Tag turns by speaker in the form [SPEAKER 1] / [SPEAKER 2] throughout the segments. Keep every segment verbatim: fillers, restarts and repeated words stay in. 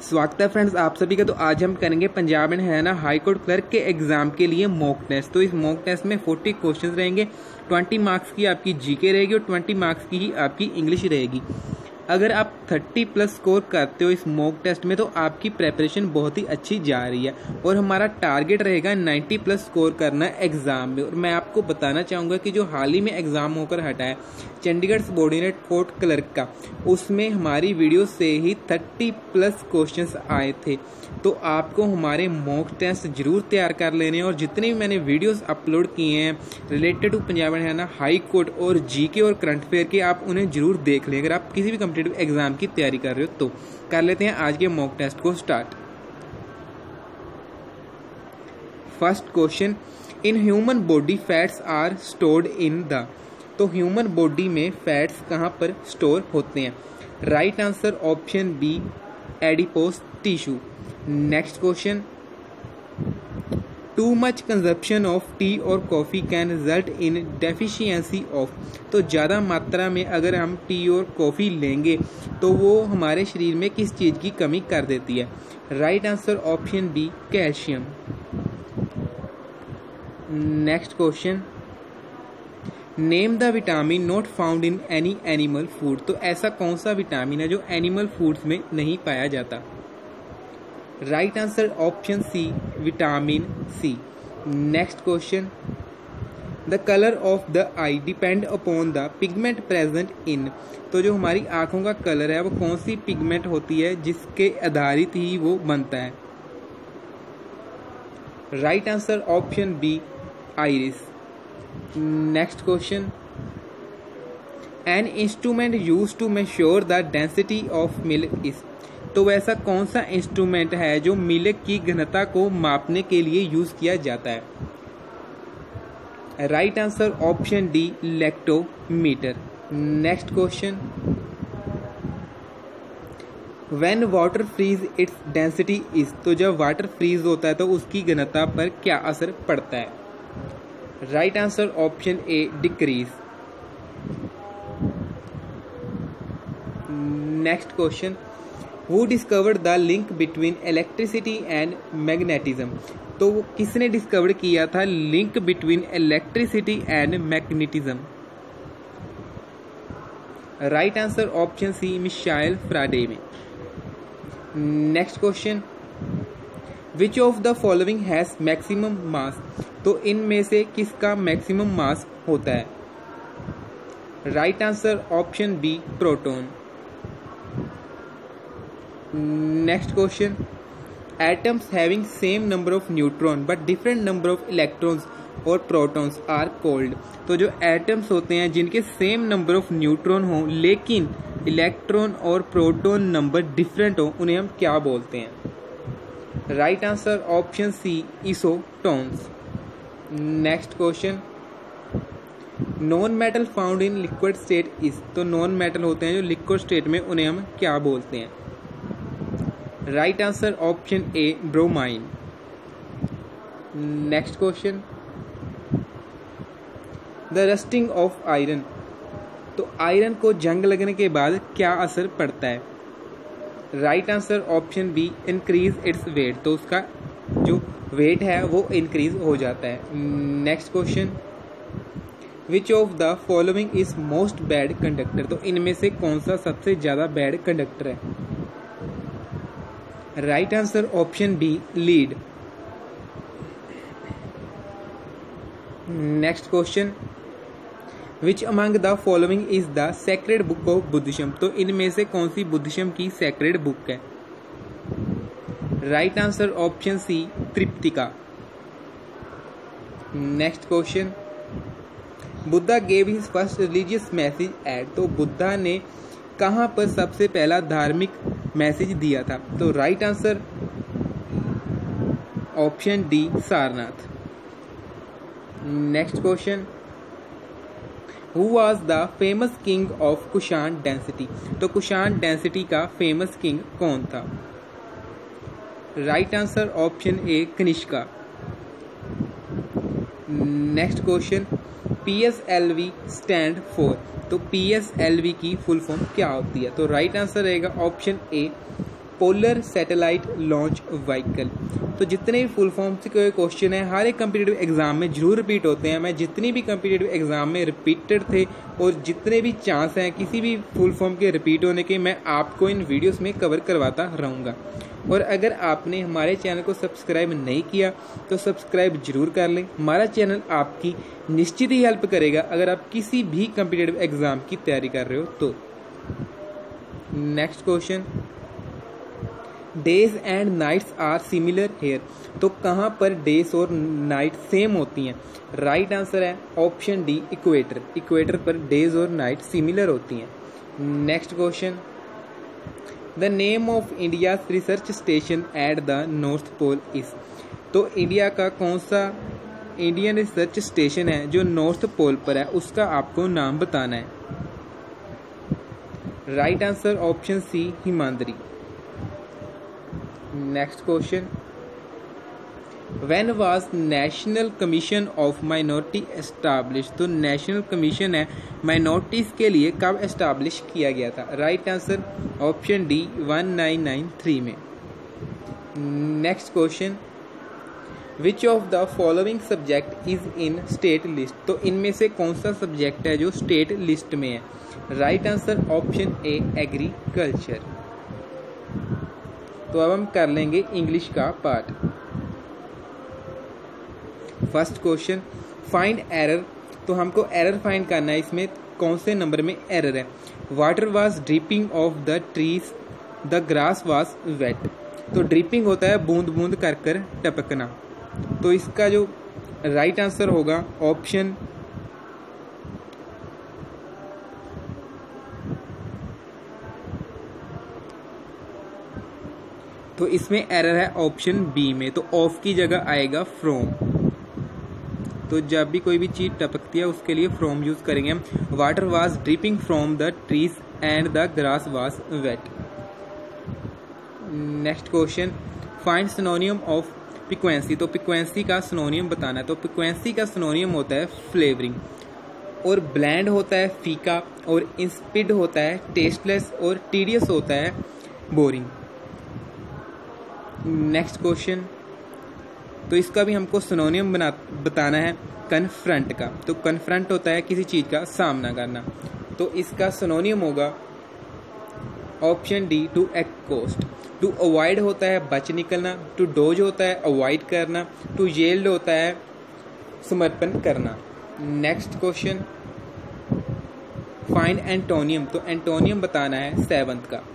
[SPEAKER 1] स्वागत है फ्रेंड्स आप सभी का। तो आज हम करेंगे Punjab and Haryana high court clerk के एग्जाम के लिए मॉक टेस्ट। तो इस मॉक टेस्ट में चालीस क्वेश्चंस रहेंगे, बीस मार्क्स की आपकी जीके रहेगी और बीस मार्क्स की ही आपकी इंग्लिश रहेगी। अगर आप तीस प्लस स्कोर करते हो इस मॉक टेस्ट में तो आपकी प्रेपरेशन बहुत ही अच्छी जा रही है और हमारा टारगेट रहेगा नब्बे प्लस स्कोर करना एग्जाम में। और मैं आपको बताना चाहूँगा कि जो हाल ही में एग्जाम होकर हटा है चंडीगढ़ सबॉर्डिनेट कोर्ट क्लर्क का, उसमें हमारी वीडियो से ही तीस प्लस क्वेश्चंस आए थे। तो आपको हमारे मॉक टेस्ट जरूर तैयार कर लेने हैं और जितने भी मैंने वीडियोस अपलोड किए हैं related to Punjab and Haryana high court और जीके और करंट अफेयर के, आप उन्हें जरूर देख लें। अगर आप किसी भी कॉम्पिटिटिव एग्जाम की तैयारी कर रहे हो तो कर लेते हैं आज के मॉक टेस्ट को start. First question, in human body fats are stored in the. तो ह्यूमन बॉडी में फैट्स कहाँ पर स्टोर होते हैं? Right answer option B adipose tissue. Next question, too much consumption of tea और coffee can result in deficiency of. तो ज़्यादा मात्रा में अगर हम टी और कॉफ़ी लेंगे तो वो हमारे शरीर में किस चीज़ की कमी कर देती है? Right answer option B calcium. Next question, name the vitamin not found in any animal food. तो ऐसा कौन सा विटामिन है जो एनिमल फूड्स में नहीं पाया जाता? Right answer option C vitamin C. Next question, the colour of the eye depend upon the pigment present in. तो जो हमारी आंखों का कलर है वो कौन सी पिगमेंट होती है जिसके आधारित ही वो बनता है? Right answer option B iris. Next question, an instrument use to measure the density of milk is. तो वैसा कौन सा इंस्ट्रूमेंट है जो मिल्क की घनता को मापने के लिए यूज किया जाता है? Right answer option D lactometer. Next question, when water freeze its density is. तो जब वाटर फ्रीज होता है तो उसकी घनता पर क्या असर पड़ता है? Right answer option A decrease. Next question, who discovered the link between electricity and magnetism. तो वो किसने डिस्कवर किया था link between electricity and magnetism? Right answer option C Michael Faraday में। Next question, which of the following has maximum mass. तो इनमें से किसका मैक्सिमम मास होता है? Right answer option B proton. Next question, atoms having same number of neutron but different number of electrons और protons are called. तो जो atoms होते हैं जिनके सेम नंबर ऑफ न्यूट्रॉन हो लेकिन इलेक्ट्रॉन और प्रोटॉन नंबर डिफरेंट हो, उन्हें हम क्या बोलते हैं? Right answer option C isotones. Next question, non metal found in liquid state is. तो नॉन मेटल होते हैं जो लिक्विड स्टेट में, उन्हें हम क्या बोलते हैं? Right answer option A bromine. Next question, the rusting of iron. तो आयरन को जंग लगने के बाद क्या असर पड़ता है? Right answer option B increase its weight. तो उसका जो वेट है वो इंक्रीज हो जाता है। Next question, which of the following is most bad conductor. तो इनमें से कौन सा सबसे ज्यादा बैड कंडक्टर है? Right answer option B lead. Next question, which among the following is the sacred book of Buddhism. तो इनमें से कौन सी बुद्धिज्म की सेक्रेड बुक है? Right answer option C Tripitaka. Next question, Buddha gave his first religious message at. तो बुद्धा ने कहाँ पर सबसे पहला धार्मिक मैसेज दिया था? तो right answer option D Sarnath. Next question, who was the famous king of Kushan density. तो कुषाण डेंसिटी का फेमस किंग कौन था? Right answer option A Kanishka. Next question, P S L V stand for. तो पी एस एल वी की full form क्या होती है? तो राइट आंसर रहेगा option A polar satellite launch vehicle. तो जितने भी फुल फॉर्म के क्वेश्चन हैं हर एक कम्पिटिटिव एग्जाम में जरूर रिपीट होते हैं। मैं जितनी भी कम्पिटिटिव एग्जाम में रिपीटेड थे और जितने भी चांस हैं किसी भी फुल फॉर्म के रिपीट होने के, मैं आपको इन वीडियोस में कवर करवाता रहूँगा। और अगर आपने हमारे चैनल को सब्सक्राइब नहीं किया तो सब्सक्राइब जरूर कर लें। हमारा चैनल आपकी निश्चित ही हेल्प करेगा अगर आप किसी भी कम्पिटिटिव एग्जाम की तैयारी कर रहे हो तो। Next question, days and nights are similar here. तो कहाँ पर डेज और नाइट सेम होती हैं? राइट आंसर है ऑप्शन डी इक्वेटर। इक्वेटर पर डेज और नाइट सिमिलर होती हैं। Next question, the name of India research station at the north pole is. तो इंडिया का कौन सा इंडियन रिसर्च स्टेशन है जो नॉर्थ पोल पर है, उसका आपको नाम बताना है। Right answer option C Himadri. Next question, when was national commission of minority establish. तो नेशनल कमीशन है माइनॉरिटीज के लिए कब एस्टैब्लिश किया गया था? Right answer option D one nine nine three में। Next question, which of the following subject is in state list. तो इनमें से कौन सा सब्जेक्ट है जो स्टेट लिस्ट में है? Right answer option A agriculture. तो अब हम कर लेंगे इंग्लिश का part. First question, find error. तो हमको एरर फाइंड करना है, इसमें कौन से नंबर में एरर है? Water was dripping off the trees, the grass was wet. तो ड्रिपिंग होता है बूंद बूंद कर कर टपकना। तो इसका जो राइट आंसर होगा ऑप्शन तो इसमें एरर है ऑप्शन बी में। तो ऑफ की जगह आएगा फ्रॉम। तो जब भी कोई भी चीज टपकती है उसके लिए फ्रॉम यूज करेंगे हम। Water was dripping from the trees and the grass was wet. Next question, find synonym of piquancy. तो पिक्वेंसी का सिनोनियम बताना है। तो पिक्वेंसी का सिनोनियम होता है फ्लेवरिंग, और ब्लैंड होता है फीका, और इंस्पिड होता है टेस्टलेस, और टीडियस होता है बोरिंग। नेक्स्ट क्वेश्चन, तो इसका भी हमको सिनोनियम बना बताना है कन्फ्रंट का। तो कन्फ्रंट होता है किसी चीज का सामना करना। तो इसका सिनोनियम होगा option D to accost. To avoid होता है बच निकलना, टू डोज होता है अवॉइड करना, टू येल्ड होता है समर्पण करना। Next question, find antonym. तो एंटोनियम बताना है सेवंथ का।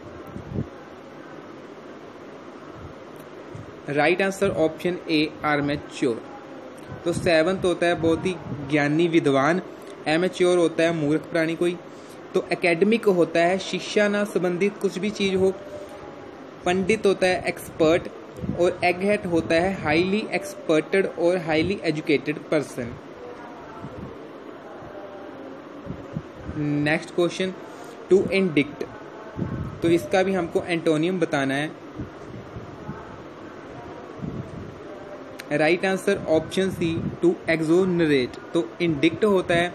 [SPEAKER 1] Right answer option A amateur. तो सेवंथ होता है बहुत ही ज्ञानी विद्वान, एमेच्योर होता है मूर्ख प्राणी कोई। तो एकेडमिक होता है शिक्षा ना संबंधित कुछ भी चीज हो। पंडित होता है एक्सपर्ट, और एगहेट होता है हाईली एक्सपर्टेड और highly educated person. Next question, to indict. तो इसका भी हमको एंटोनियम बताना है। Right answer option C to exonerate. तो इंडिक्ट होता है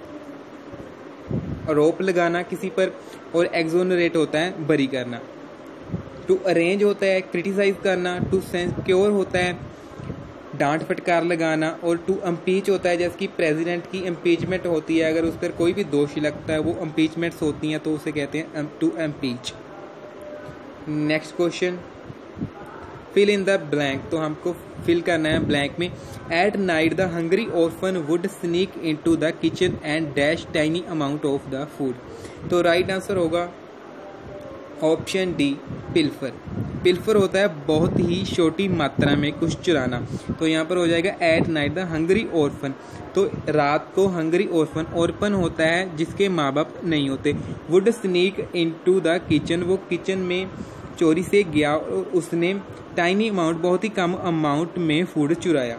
[SPEAKER 1] आरोप लगाना किसी पर, और एक्सोनरेट होता है बरी करना। टू अरेंज होता है क्रिटिसाइज करना, टू सेंक्योर होता है डांट फटकार लगाना, और टू अम्पीच होता है जैसे कि प्रेसिडेंट की इम्पीचमेंट होती है, अगर उस पर कोई भी दोष लगता है वो इम्पीचमेंट्स होती हैं तो उसे कहते हैं to impeach. Next question, fill in the blank. तो हमको फिल करना है ब्लैंक में। At night the hungry orphan would sneak into the kitchen and dash tiny amount of the food. तो राइट आंसर होगा ऑप्शन डी पिल्फर। पिल्फर होता है बहुत ही छोटी मात्रा में कुछ चुराना। तो यहाँ पर हो जाएगा at night the hungry orphan. तो रात को हंग्री ऑर्फन, ऑर्फन होता है जिसके माँ बाप नहीं होते। Would sneak into the kitchen, वो किचन में चोरी से गया और उसने टाइनी अमाउंट, बहुत ही कम अमाउंट में फूड चुराया।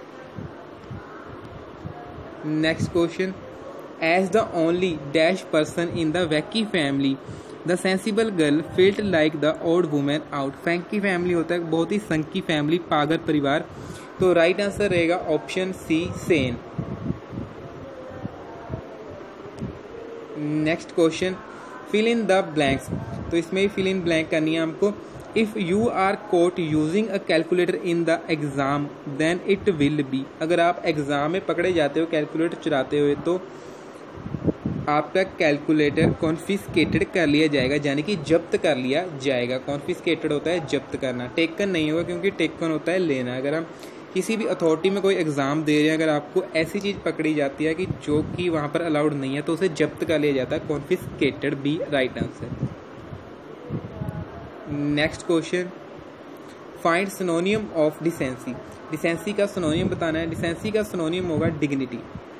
[SPEAKER 1] Next question, as the only dash person in the wacky family the sensible girl felt like the old women out. Funky family होता है बहुत ही संकी फैमिली, पागल परिवार। तो राइट आंसर रहेगा option C sane. Next question, fill in the blanks. तो इसमें फिल इन ब्लैंक करनी है हमको। If you are caught using a calculator in the exam then it will be, अगर आप एग्ज़ाम में पकड़े जाते हो कैलकुलेटर चुराते हुए तो आपका कैलकुलेटर कॉन्फिस्केटेड कर लिया जाएगा, यानी कि जब्त कर लिया जाएगा। कॉन्फिस्केटेड होता है जब्त करना, टेकन नहीं होगा, क्योंकि टेकन होता है लेना। अगर हम किसी भी अथॉरिटी में कोई एग्ज़ाम दे रहे हैं, अगर आपको ऐसी चीज़ पकड़ी जाती है कि जो कि वहाँ पर अलाउड नहीं है तो उसे जब्त कर लिया जाता है। Confiscated B right answer. Next question, find synonym of decency. Decency का सिनोनियम बताना है। डिसेंसी का सिनोनियम होगा dignity.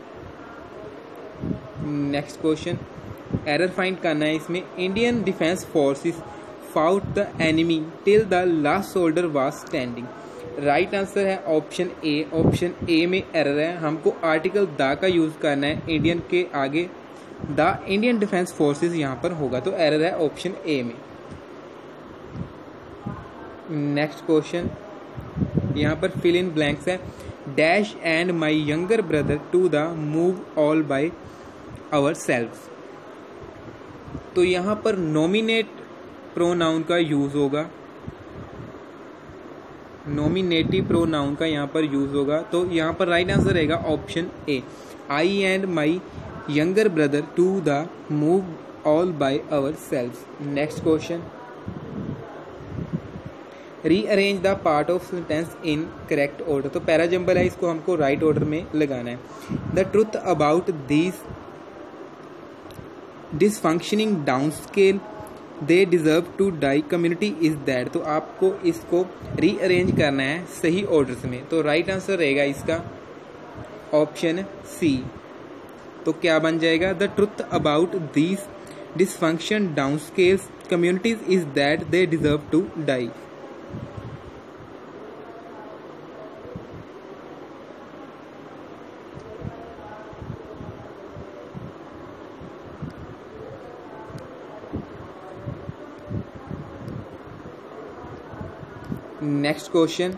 [SPEAKER 1] Next question, error find करना है इसमें। Indian defence forces fought the enemy till the last soldier was standing. Right answer है option A. Option A में एरर है, हमको आर्टिकल द का यूज करना है इंडियन के आगे, द इंडियन डिफेंस फोर्सेस यहाँ पर होगा, तो एरर है ऑप्शन ए में। नेक्स्ट क्वेश्चन, यहाँ पर फिल इन ब्लैंक्स है। Dash and my younger brother to the move all by our selves. तो यहाँ पर नॉमिनेट प्रोनाउन का यूज होगा, नॉमिनेटिव प्रोनाउन का यहाँ पर यूज होगा, तो यहाँ पर राइट आंसर रहेगा option A. I and my younger brother to the move all by our selves. Next question, rearrange the part of sentence in correct order. तो पैराजम्बल है, इसको हमको राइट right ऑर्डर में लगाना है। The truth about this dysfunctioning down scale they deserve to die community is that. तो आपको इसको रीअरेंज करना है सही ऑर्डर में, तो राइट right आंसर रहेगा इसका ऑप्शन सी। तो क्या बन जाएगा, the truth about this dysfunction down scale communities is that they deserve to die. Next question,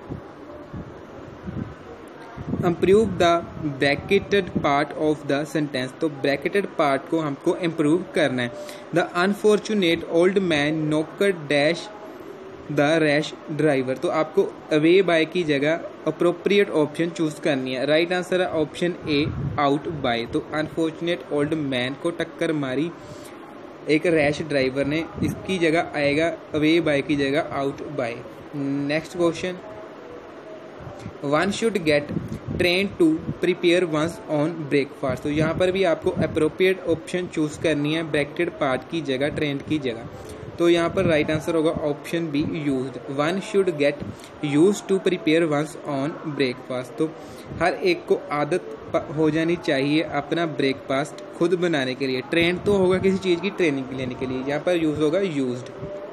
[SPEAKER 1] improve the bracketed part of the sentence. तो ब्रैकेटेड पार्ट को हमको इम्प्रूव करना है। The unfortunate old man knocked dash the rash driver. तो आपको away by की जगह appropriate option choose करनी है। राइट आंसर है ऑप्शन ए आउट बाय। तो अनफॉर्चुनेट ओल्ड मैन को टक्कर मारी एक रैश ड्राइवर ने, इसकी जगह आएगा अवे बाय की जगह out by. Next question, one should get train to prepare once on breakfast. तो यहाँ पर भी आपको अप्रोप्रिएट ऑप्शन चूज करनी है ब्रैकेटेड पार्ट की जगह, ट्रेन की जगह। तो यहाँ पर राइट आंसर होगा option B used. One should get use to prepare once on breakfast. तो हर एक को आदत हो जानी चाहिए अपना ब्रेकफास्ट खुद बनाने के लिए। ट्रेन तो होगा किसी चीज़ की ट्रेनिंग लेने के लिए, यहाँ पर यूज होगा used.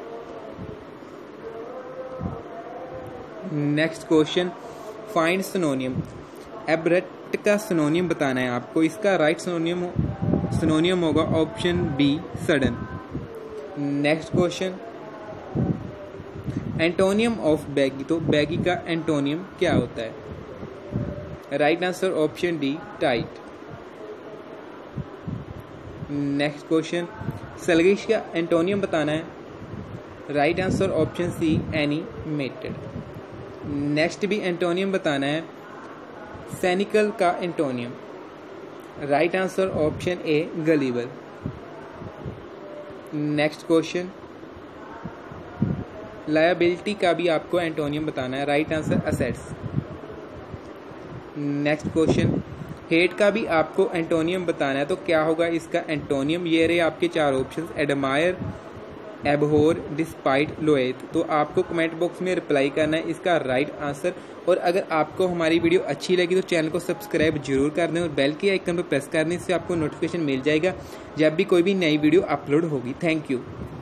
[SPEAKER 1] Next question, find synonym. Abrupt का सिनोनियम बताना है आपको। इसका राइट सिनोनियम सिनोनियम होगा option B sudden. Next question, antonym of baggy. तो बैगी का एंटोनियम क्या होता है? Right answer option D tight. Next question, sluggish का एंटोनियम बताना है। Right answer option C animated. Next भी एंटोनियम बताना है, सैनिकल का antonym. Right answer option A gullible. Next question, liability का भी आपको एंटोनियम बताना है। Right answer assets. Next question, hate का भी आपको एंटोनियम बताना है। तो क्या होगा इसका एंटोनियम? ये रहे आपके चार options, admire, abhor, despite, loathe. तो आपको कमेंट बॉक्स में रिप्लाई करना है इसका राइट आंसर। और अगर आपको हमारी वीडियो अच्छी लगी तो चैनल को सब्सक्राइब जरूर कर दें और बेल के आइकन पर प्रेस करने से आपको नोटिफिकेशन मिल जाएगा जब भी कोई भी नई वीडियो अपलोड होगी। Thank you.